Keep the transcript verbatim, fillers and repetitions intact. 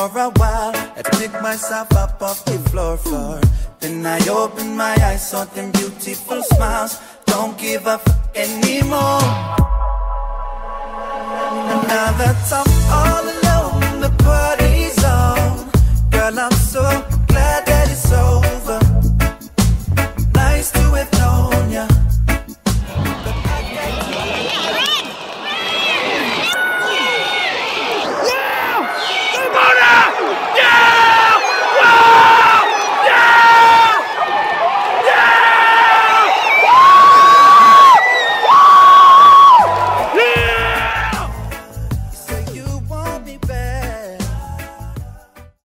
for a while. I pick myself up off the floor, floor. Then I open my eyes, saw them beautiful smiles. Don't give up anymore. And now that I'm all alone, the party's on. Girl, I'm so